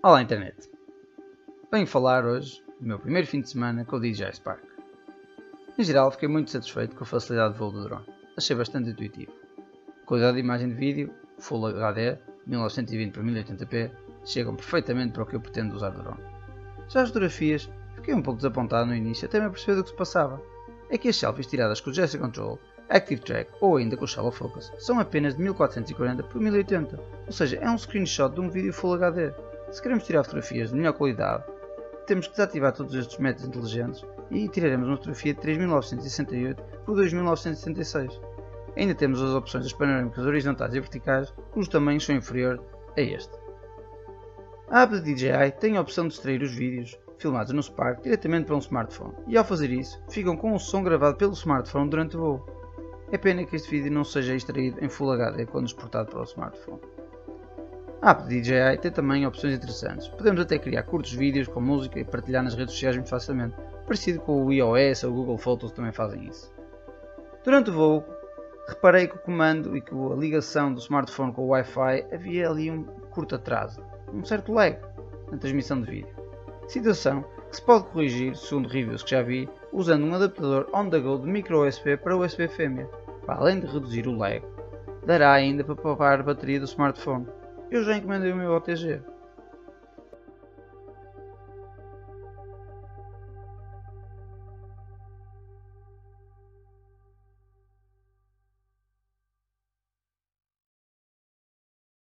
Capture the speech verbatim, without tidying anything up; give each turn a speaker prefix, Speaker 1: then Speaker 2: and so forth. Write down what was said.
Speaker 1: Olá internet! Venho falar hoje do meu primeiro fim de semana com o D J I Spark. Em geral fiquei muito satisfeito com a facilidade de voo do drone, achei bastante intuitivo. A qualidade de imagem de vídeo, Full H D, mil novecentos e vinte por mil e oitenta p, chegam perfeitamente para o que eu pretendo usar do drone. Já as fotografias, fiquei um pouco desapontado no início até me aperceber do que se passava. É que as selfies tiradas com o Gesture Control, Active Track ou ainda com o Shallow Focus são apenas de mil quatrocentos e quarenta por mil e oitenta, ou seja, é um screenshot de um vídeo Full H D. Se queremos tirar fotografias de melhor qualidade, temos que desativar todos estes métodos inteligentes e tiraremos uma fotografia de três mil novecentos e sessenta e oito por dois mil novecentos e setenta e seis. Ainda temos as opções das panorâmicas horizontais e verticais, cujos tamanhos são inferiores a este. A app de D J I tem a opção de extrair os vídeos filmados no Spark diretamente para um smartphone e ao fazer isso, ficam com o som gravado pelo smartphone durante o voo. É pena que este vídeo não seja extraído em Full H D quando exportado para o smartphone. A app de D J I tem também opções interessantes. Podemos até criar curtos vídeos com música e partilhar nas redes sociais muito facilmente, parecido com o iOS ou o Google Photos também fazem isso. Durante o voo, reparei que o comando e que a ligação do smartphone com o Wi-Fi havia ali um curto atraso, um certo lag na transmissão de vídeo. Situação que se pode corrigir, segundo reviews que já vi, usando um adaptador on-the-go de micro U S B para U S B fêmea. Para além de reduzir o lag, dará ainda para poupar a bateria do smartphone. Eu já encomendei o meu O T G.